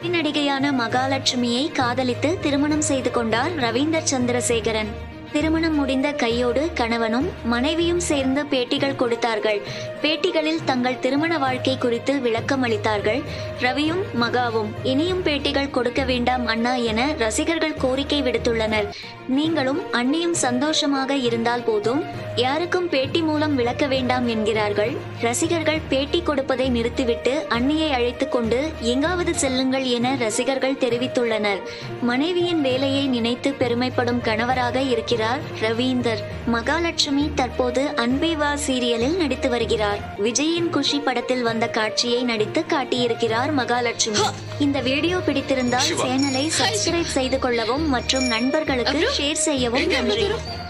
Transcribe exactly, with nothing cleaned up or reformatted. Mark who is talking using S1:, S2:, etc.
S1: நடிகையான மகாலட்சுமியை காதலித்து திருமணம் செய்து கொண்டார் ரவீந்தர் சந்திரசேகரன். திருமணம் முடிந்த கையோடு கணவனும் மனைவியும் சேர்ந்து பேட்டிகள் கொடுத்தார்கள். பேட்டிகளில் தங்கள் திருமண வாழ்க்கை குறித்து விளக்கம் அளித்தார்கள். ரவியும் மகாவும் இனியும் பேட்டிகள் கொடுக்க வேண்டாம் அண்ணா என ரசிகர்கள் கோரிக்கை விடுத்துள்ளனர். நீங்களும் அண்ணியும் சந்தோஷமாக இருந்தால் போதும், யாருக்கும் பேட்டி மூலம் விளக்க வேண்டாம் என்கிறார்கள். ரசிகர்கள் பேட்டி கொடுப்பதை நிறுத்திவிட்டு அண்ணியை அழைத்து கொண்டு எங்காவது செல்லுங்கள் என ரசிகர்கள் தெரிவித்துள்ளனர். மனைவியின் வேலையை நினைத்து பெருமைப்படும் கணவராக இருக்கிறார் ரவீந்தர். மகாலட்சுமி தற்போது அன்பே வா சீரியலில் நடித்து வருகிறார். விஜயின் குஷி படத்தில் வந்த காட்சியை நடித்து காட்டியிருக்கிறார் மகாலட்சுமி. இந்த வீடியோ பிடித்திருந்தால் சேனலை சப்ஸ்கிரைப் செய்து கொள்ளவும் மற்றும் நண்பர்களுக்கு ஷேர் செய்யவும் நன்றி.